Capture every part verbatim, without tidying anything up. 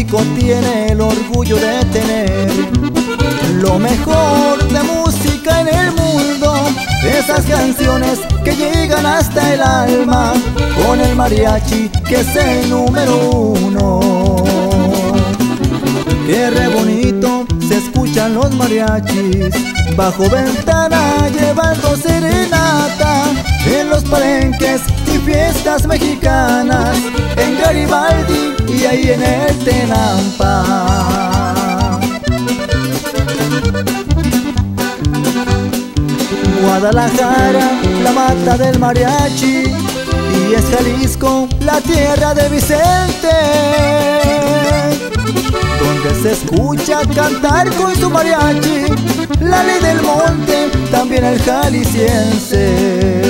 México tiene el orgullo de tener lo mejor de música en el mundo. Esas canciones que llegan hasta el alma, con el mariachi que es el número uno. Qué re bonito se escuchan los mariachis bajo ventana llevando serenata en los palenques y fiestas mexicanas, en Garibaldi y ahí en el Tenampa. Guadalajara, la mata del mariachi, y es Jalisco, la tierra de Vicente, donde se escucha cantar con su mariachi Lali del Monte, también el jalisciense.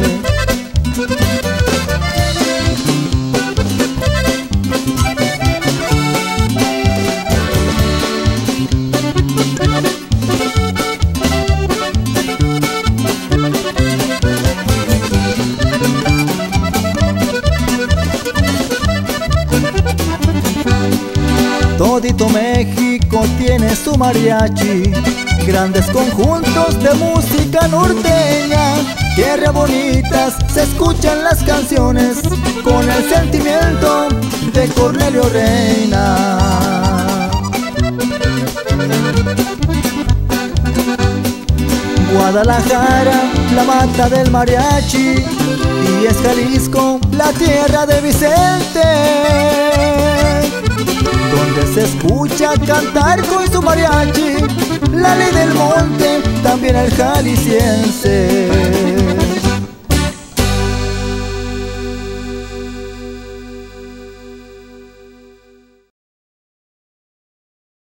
Todito México tiene su mariachi, grandes conjuntos de música norteña. Qué re bonitas se escuchan las canciones con el sentimiento de Cornelio Reina. Guadalajara, la mata del mariachi, y es Jalisco, la tierra de Vicente, donde se escucha cantar con su mariachi Lali del Monte, también el jalisciense.